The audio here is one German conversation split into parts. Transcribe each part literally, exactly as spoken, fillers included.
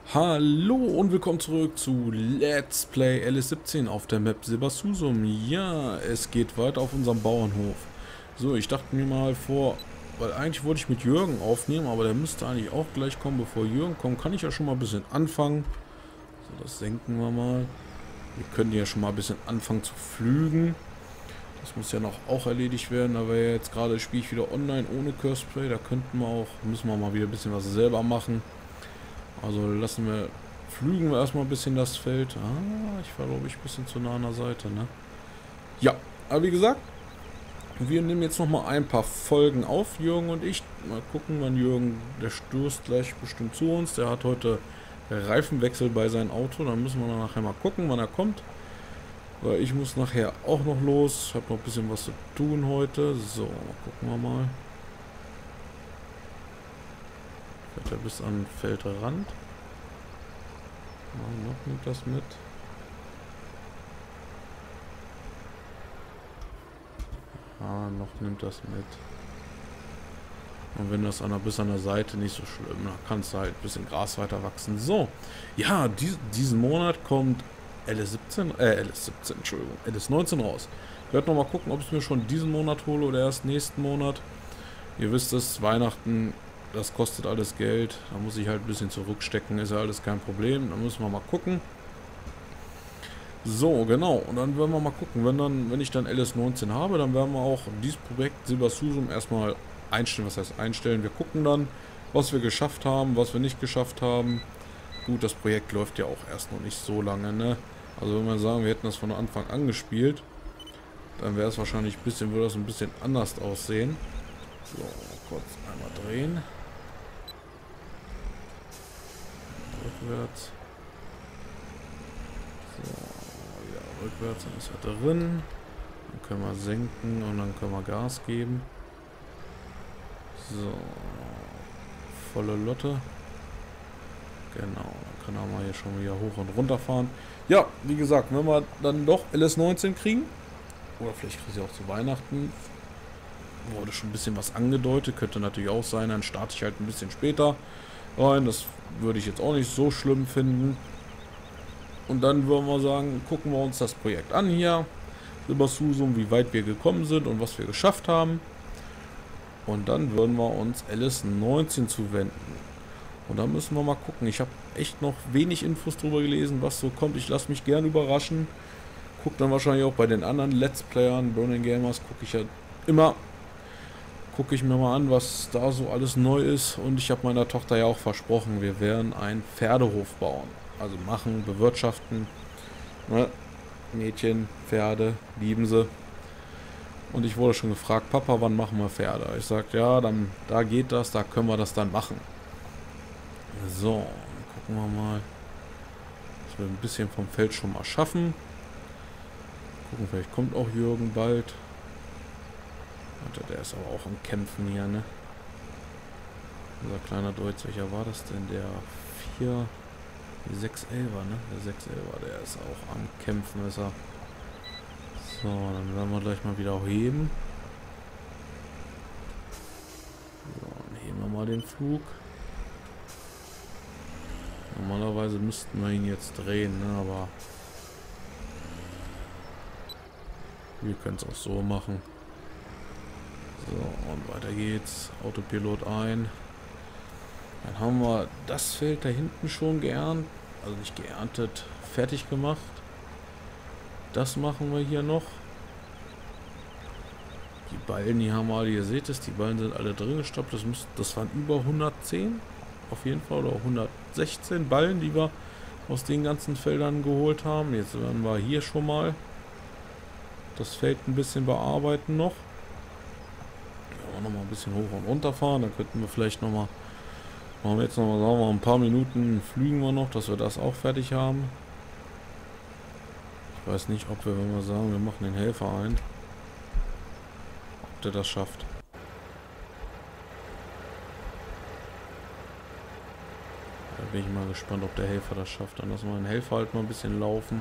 Hallo und willkommen zurück zu Let's Play L S siebzehn auf der Map Silbersusum. Ja, es geht weiter auf unserem Bauernhof. So, ich dachte mir mal vor, weil eigentlich wollte ich mit Jürgen aufnehmen, aber der müsste eigentlich auch gleich kommen. Bevor Jürgen kommt, kann ich ja schon mal ein bisschen anfangen. So, das senken wir mal. Wir können ja schon mal ein bisschen anfangen zu pflügen. Das muss ja noch auch erledigt werden, aber jetzt gerade spiele ich wieder online ohne Curseplay. Da könnten wir auch, müssen wir mal wieder ein bisschen was selber machen. Also lassen wir, pflügen wir erstmal ein bisschen das Feld. Ah, ich war glaube ich ein bisschen zu nah an der Seite, ne? Ja, aber wie gesagt, wir nehmen jetzt noch mal ein paar Folgen auf, Jürgen und ich. Mal gucken, wann Jürgen, der stößt gleich bestimmt zu uns. Der hat heute Reifenwechsel bei seinem Auto. Dann müssen wir nachher mal gucken, wann er kommt. Weil ich muss nachher auch noch los. Ich habe noch ein bisschen was zu tun heute. So, gucken wir mal. Fährt er bis an den Feldrand. Ja, noch nimmt das mit. Ah, noch nimmt das mit. Und wenn das an der, bis an der Seite nicht so schlimm, dann kannst du halt ein bisschen Gras weiter wachsen. So, ja, dies, diesen Monat kommt L S siebzehn, äh, L S siebzehn, Entschuldigung, L S neunzehn raus. Ich werde nochmal gucken, ob ich es mir schon diesen Monat hole oder erst nächsten Monat. Ihr wisst es, Weihnachten, das kostet alles Geld. Da muss ich halt ein bisschen zurückstecken, ist ja alles kein Problem. Da müssen wir mal gucken. So, genau. Und dann werden wir mal gucken. Wenn dann, wenn ich dann L S neunzehn habe, dann werden wir auch dieses Projekt Silbersusum erstmal einstellen. Was heißt einstellen? Wir gucken dann, was wir geschafft haben, was wir nicht geschafft haben. Gut, das Projekt läuft ja auch erst noch nicht so lange, ne? Also wenn wir sagen, wir hätten das von Anfang an gespielt, dann wäre es wahrscheinlich ein bisschen, würde das ein bisschen anders aussehen. So, kurz einmal drehen. Rückwärts. So, ja, rückwärts, dann ist er drin. Dann können wir senken und dann können wir Gas geben. So, volle Lotte. Genau, dann kann er mal hier schon wieder hoch und runter fahren. Ja, wie gesagt, wenn wir dann doch L S neunzehn kriegen, oder vielleicht kriegen sie auch zu Weihnachten, wurde schon ein bisschen was angedeutet, könnte natürlich auch sein, dann starte ich halt ein bisschen später rein, das würde ich jetzt auch nicht so schlimm finden. Und dann würden wir sagen, gucken wir uns das Projekt an hier, Silbersusum, wie weit wir gekommen sind und was wir geschafft haben. Und dann würden wir uns L S neunzehn zuwenden. Und da müssen wir mal gucken. Ich habe echt noch wenig Infos drüber gelesen, was so kommt. Ich lasse mich gerne überraschen. Guck dann wahrscheinlich auch bei den anderen Let's Playern, Burning Gamers, gucke ich ja immer, gucke ich mir mal an, was da so alles neu ist. Und ich habe meiner Tochter ja auch versprochen, wir werden einen Pferdehof bauen. Also machen, bewirtschaften. Ne? Mädchen, Pferde, lieben sie. Und ich wurde schon gefragt, Papa, wann machen wir Pferde? Ich sagte, ja, dann da geht das, da können wir das dann machen. So, gucken wir mal, dass wir ein bisschen vom Feld schon mal schaffen. Gucken, vielleicht kommt auch Jürgen bald. Alter, der ist aber auch am Kämpfen hier, ne? Unser kleiner Deutsch, welcher war das denn? Der vier, sechs elfer, ne? Der sechs elfer, der ist auch am Kämpfen, ist er. So, dann werden wir gleich mal wieder heben. So, dann heben wir mal den Flug. Normalerweise müssten wir ihn jetzt drehen, ne? Aber wir können es auch so machen. So, und weiter geht's. Autopilot ein. Dann haben wir das Feld da hinten schon geerntet, also nicht geerntet, fertig gemacht. Das machen wir hier noch. Die Ballen, die haben wir alle, ihr seht es, die Ballen sind alle drin gestoppt. Das, müsst, das waren über hundertzehn, auf jeden Fall, oder hundertsechzehn Ballen, die wir aus den ganzen Feldern geholt haben. Jetzt werden wir hier schon mal das Feld ein bisschen bearbeiten noch. Ja, noch mal ein bisschen hoch und runter fahren, dann könnten wir vielleicht noch mal, machen wir jetzt noch mal, sagen wir mal, ein paar Minuten flügen wir noch, dass wir das auch fertig haben. Ich weiß nicht, ob wir, wenn wir sagen, wir machen den Helfer ein, ob der das schafft. Da bin ich mal gespannt, ob der Helfer das schafft. Dann lassen wir den Helfer halt mal ein bisschen laufen.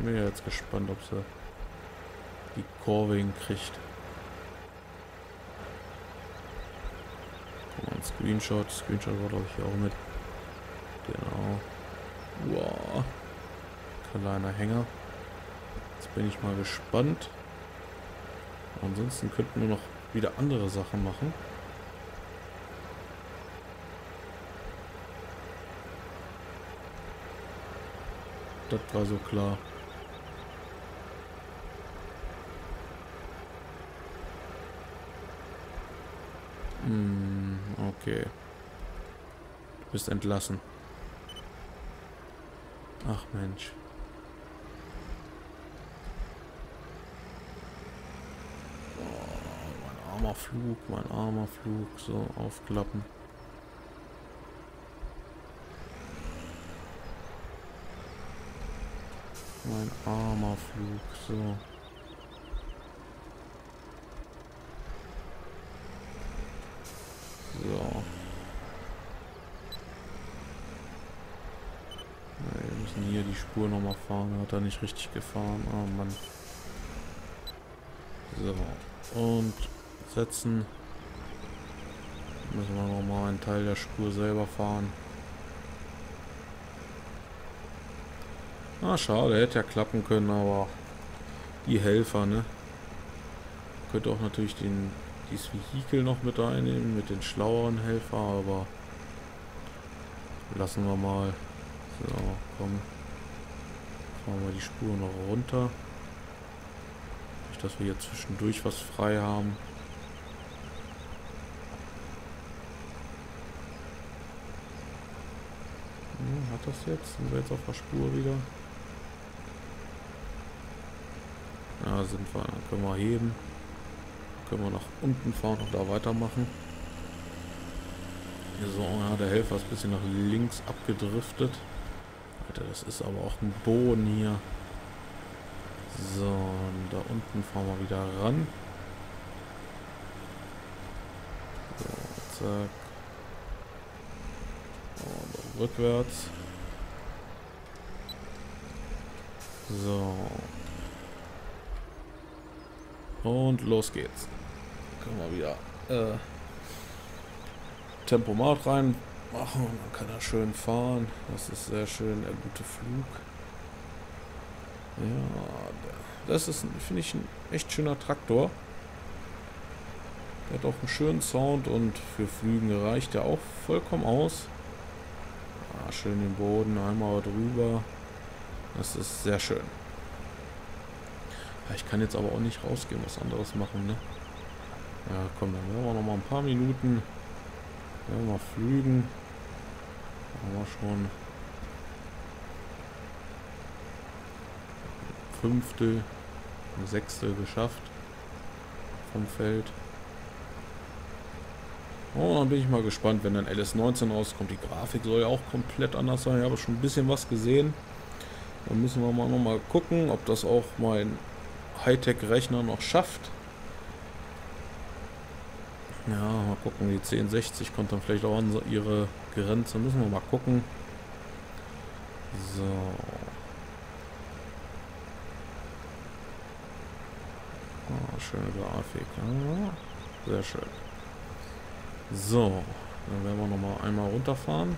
bin ja jetzt gespannt, ob sie die Kurve hinkriegt. Guck mal, ein Screenshot. Screenshot war, glaube ich, hier auch mit. Genau. Wow. Kleiner Hänger. Jetzt bin ich mal gespannt. Ansonsten könnten wir noch wieder andere Sachen machen. Das war so klar. Hm, okay. Du bist entlassen. Ach Mensch. Oh, mein armer Flug, mein armer Flug. So, aufklappen. Mein armer Flug, so. So. Na, wir müssen hier die Spur nochmal fahren. Hat er nicht richtig gefahren. Oh Mann. So. Und setzen. Müssen wir nochmal einen Teil der Spur selber fahren. Ah, schade, hätte ja klappen können, aber die Helfer, ne? Könnte auch natürlich den, dieses Vehikel noch mit reinnehmen, mit den schlaueren Helfer, aber lassen wir mal. So, komm. Fahren wir die Spur noch runter. Nicht, dass wir hier zwischendurch was frei haben. Hm, hat das jetzt? Sind wir jetzt auf der Spur wieder? Ja, sind wir. Dann können wir heben. Können wir nach unten fahren und da weitermachen. So, ja, der Helfer ist ein bisschen nach links abgedriftet. Alter, das ist aber auch ein Boden hier. So, und da unten fahren wir wieder ran. So, zack. Und rückwärts. So. Und los geht's. Können wir wieder äh, Tempomat rein machen und dann kann er schön fahren. Das ist sehr schön, der gute Flug. Ja, das ist, finde ich, ein echt schöner Traktor. Der hat auch einen schönen Sound und für Flügen reicht der auch vollkommen aus. Ah, schön den Boden, einmal drüber. Das ist sehr schön. Ja, ich kann jetzt aber auch nicht rausgehen, was anderes machen, ne? Ja, komm, dann werden wir noch mal ein paar Minuten. Werden wir mal flügen. Haben wir schon ein Fünftel, ein Sechstel geschafft vom Feld. Oh, dann bin ich mal gespannt, wenn dann L S neunzehn rauskommt. Die Grafik soll ja auch komplett anders sein. Ich habe schon ein bisschen was gesehen. Dann müssen wir mal noch mal gucken, ob das auch mein Hightech-Rechner noch schafft. Ja, mal gucken, die zehn sechzig kommt dann vielleicht auch an ihre Grenze. Müssen wir mal gucken. So. Oh, schöne Grafik. Ja, sehr schön. So, dann werden wir noch mal einmal runterfahren.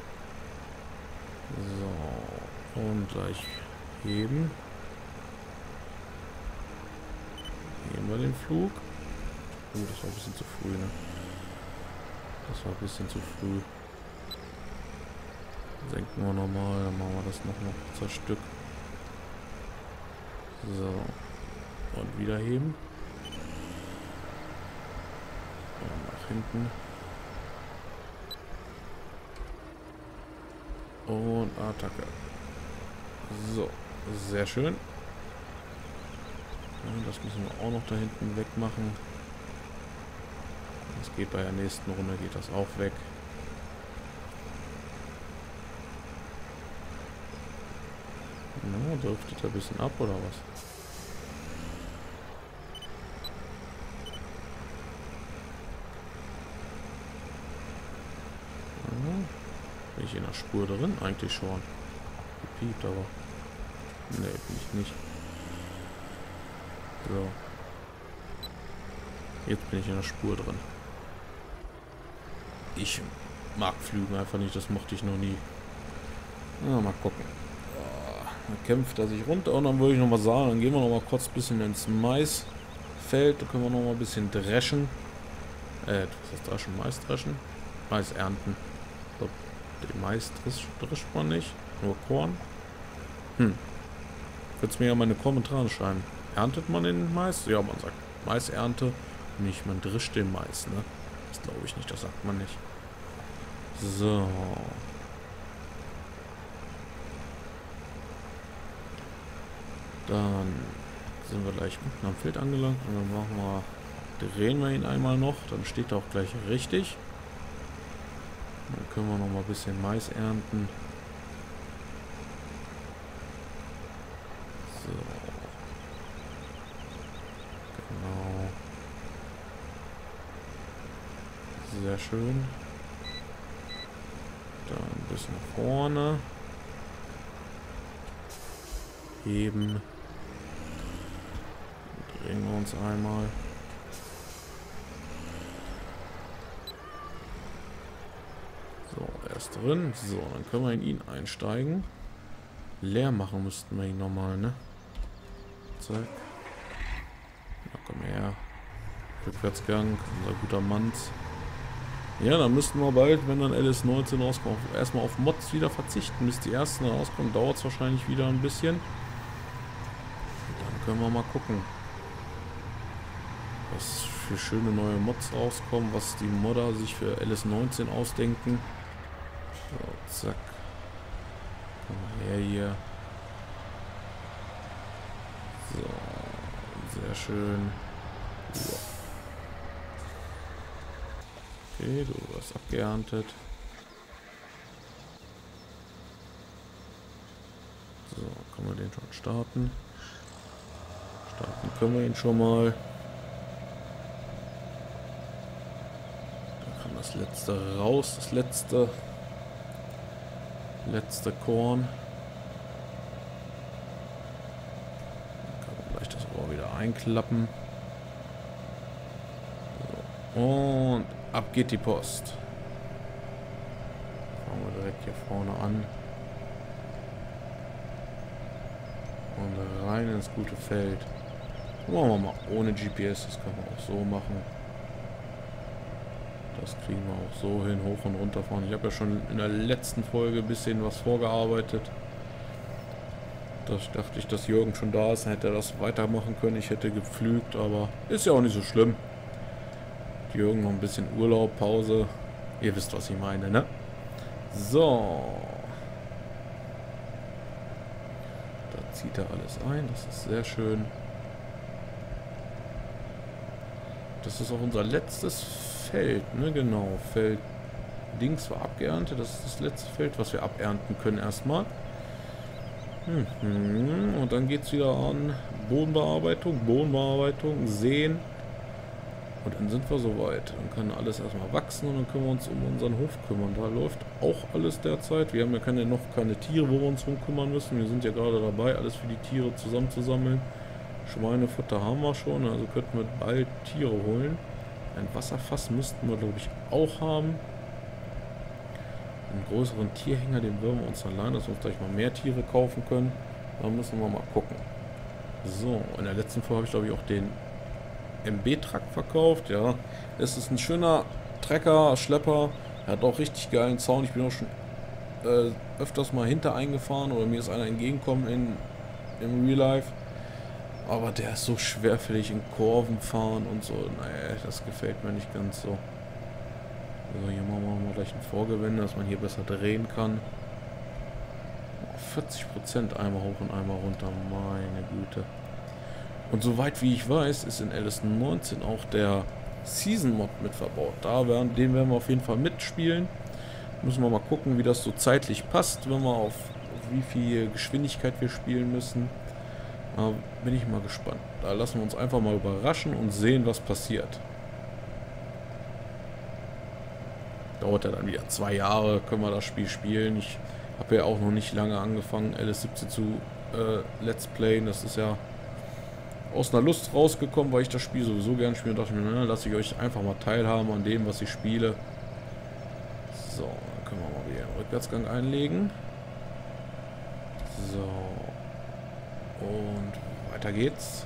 So, und gleich heben. Heben wir den Flug. Oh, das war ein bisschen zu früh, ne? Das war ein bisschen zu früh. Senken wir nochmal, dann machen wir das noch noch zwei Stück. So. Und wieder heben. Und nach hinten. Und Attacke. So, sehr schön. Ja, das müssen wir auch noch da hinten wegmachen. Das geht bei der nächsten Runde, geht das auch weg. Na, driftet er ein bisschen ab oder was? Ja, bin ich in der Spur drin? Eigentlich schon. Gepiept, aber. Ne, bin ich nicht. So. Jetzt bin ich in der Spur drin. Ich mag Flügen einfach nicht, das mochte ich noch nie. Na, mal gucken. Dann kämpft er sich runter und dann würde ich noch mal sagen, dann gehen wir noch mal kurz ein bisschen ins Maisfeld. Da können wir noch mal ein bisschen dreschen. Äh, was ist dreschen? Mais dreschen? Mais ernten. So, den Mais drischt man nicht. Nur Korn. Hm. Würdest mir ja mal eine Kommentare schreiben. Erntet man den Mais? Ja, man sagt Maisernte. Nicht, man drischt den Mais, ne? Das glaube ich nicht, das sagt man nicht. So. Dann sind wir gleich unten am Feld angelangt und dann machen wir, drehen wir ihn einmal noch, dann steht er auch gleich richtig. Dann können wir noch mal ein bisschen Mais ernten. So. Genau. Sehr schön. Dann ein bisschen nach vorne. Heben. Drehen wir uns einmal. So, er ist drin. So, dann können wir in ihn einsteigen. Leer machen müssten wir ihn nochmal, ne? Zack. Na, komm her. Rückwärtsgang, unser guter Manns. Ja, dann müssten wir bald, wenn dann L S neunzehn rauskommt, erstmal auf Mods wieder verzichten. Bis die ersten rauskommen, dauert es wahrscheinlich wieder ein bisschen. Dann können wir mal gucken, was für schöne neue Mods rauskommen, was die Modder sich für L S neunzehn ausdenken. So, zack. Komm mal her hier. So, sehr schön. Ja. Okay, du hast abgeerntet. So, können wir den schon starten. Starten können wir ihn schon mal. Dann kann das letzte raus, das letzte letzte Korn. Dann kann man gleich das Rohr wieder einklappen. So. Und ab geht die Post. Fangen wir direkt hier vorne an. Und rein ins gute Feld. Machen wir mal ohne G P S, das können wir auch so machen. Das kriegen wir auch so hin, hoch und runter fahren. Ich habe ja schon in der letzten Folge ein bisschen was vorgearbeitet. Das dachte ich, dass Jürgen schon da ist, dann hätte er das weitermachen können. Ich hätte gepflügt, aber ist ja auch nicht so schlimm. Jürgen noch ein bisschen Urlaub, Pause. Ihr wisst, was ich meine, ne? So. Da zieht er alles ein. Das ist sehr schön. Das ist auch unser letztes Feld, ne? Genau. Feld links war abgeerntet. Das ist das letzte Feld, was wir abernten können erstmal. Mhm. Und dann geht es wieder an Bodenbearbeitung, Bodenbearbeitung, Säen. Und dann sind wir soweit. Dann kann alles erstmal wachsen und dann können wir uns um unseren Hof kümmern. Da läuft auch alles derzeit. Wir haben ja keine, noch keine Tiere, wo wir uns drum kümmern müssen. Wir sind ja gerade dabei, alles für die Tiere zusammenzusammeln. Schweinefutter haben wir schon, also könnten wir bald Tiere holen. Ein Wasserfass müssten wir, glaube ich, auch haben. Einen größeren Tierhänger, den würden wir uns dann leihen, dass wir uns gleich mal mehr Tiere kaufen können. Da müssen wir mal gucken. So, in der letzten Folge habe ich, glaube ich, auch den M B-Truck verkauft, ja. Es ist ein schöner Trecker, Schlepper. Er hat auch richtig geilen Zaun. Ich bin auch schon äh, öfters mal hinter eingefahren oder mir ist einer entgegengekommen in, im Real Life. Aber der ist so schwerfällig in Kurven fahren und so. Naja, das gefällt mir nicht ganz so. Also hier machen wir mal gleich ein Vorgewende, dass man hier besser drehen kann. vierzig Prozent einmal hoch und einmal runter. Meine Güte. Und soweit wie ich weiß, ist in L S neunzehn auch der Season Mod mit verbaut. Da werden, den werden wir auf jeden Fall mitspielen. Müssen wir mal gucken, wie das so zeitlich passt, wenn wir auf, auf wie viel Geschwindigkeit wir spielen müssen. Da bin ich mal gespannt. Da lassen wir uns einfach mal überraschen und sehen, was passiert. Dauert ja dann wieder zwei Jahre, können wir das Spiel spielen. Ich habe ja auch noch nicht lange angefangen, L S siebzehn zu äh, Let's Playen. Das ist ja aus einer Lust rausgekommen, weil ich das Spiel sowieso gerne spiele. Und dachte mir, ne, lasse ich euch einfach mal teilhaben an dem, was ich spiele. So, dann können wir mal wieder einen Rückwärtsgang einlegen. So. Und weiter geht's.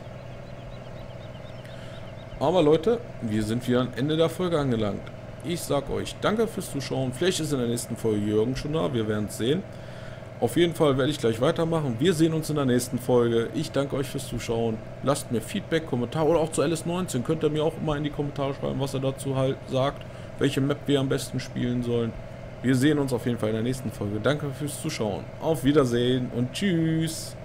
Aber Leute, wir sind wieder am Ende der Folge angelangt. Ich sag euch danke fürs Zuschauen. Vielleicht ist in der nächsten Folge Jürgen schon da. Wir werden es sehen. Auf jeden Fall werde ich gleich weitermachen. Wir sehen uns in der nächsten Folge. Ich danke euch fürs Zuschauen. Lasst mir Feedback, Kommentar oder auch zu L S neunzehn. Könnt ihr mir auch mal in die Kommentare schreiben, was ihr dazu halt sagt. Welche Map wir am besten spielen sollen. Wir sehen uns auf jeden Fall in der nächsten Folge. Danke fürs Zuschauen. Auf Wiedersehen und tschüss.